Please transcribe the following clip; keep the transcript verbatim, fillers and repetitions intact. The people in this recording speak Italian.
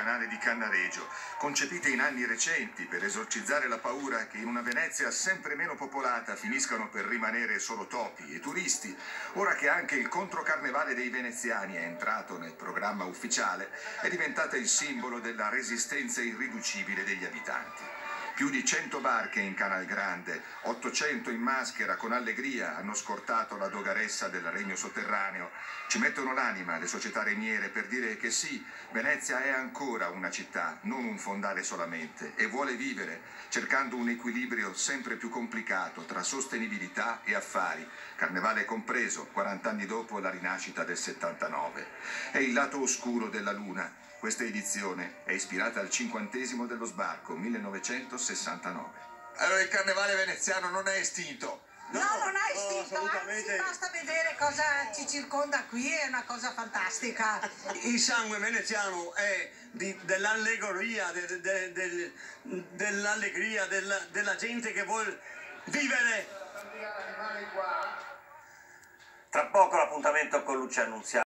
banale di Cannaregio, concepite in anni recenti per esorcizzare la paura che in una Venezia sempre meno popolata finiscano per rimanere solo topi e turisti, ora che anche il controcarnevale dei veneziani è entrato nel programma ufficiale, è diventata il simbolo della resistenza irriducibile degli abitanti. Più di cento barche in Canal Grande, ottocento in maschera con allegria hanno scortato la dogaressa del Regno Sotterraneo. Ci mettono l'anima le società remiere per dire che sì, Venezia è ancora una città, non un fondale solamente, e vuole vivere, cercando un equilibrio sempre più complicato tra sostenibilità e affari, carnevale compreso, quaranta anni dopo la rinascita del settantanove. È il lato oscuro della luna. Questa edizione è ispirata al cinquantesimo dello sbarco, millenovecentosessantanove. Allora il carnevale veneziano non è estinto? No, no, non è estinto, no, anzi basta vedere cosa ci circonda qui, è una cosa fantastica. Il sangue veneziano è dell'allegoria, de, de, de, dell'allegria della, della gente che vuol vivere. Tra poco l'appuntamento con Luce Annunziata.